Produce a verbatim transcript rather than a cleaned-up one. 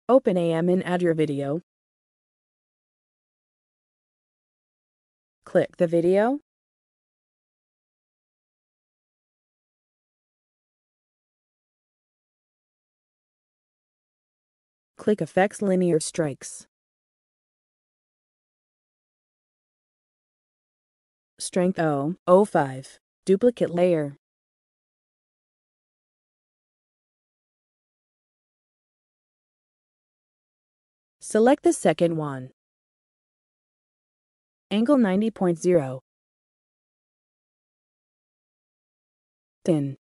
Open A M and add your video. Click the video. Click Effects Linear Strikes. Strength zero zero five. Duplicate layer. Select the second one. Angle ninety point zero. Thin.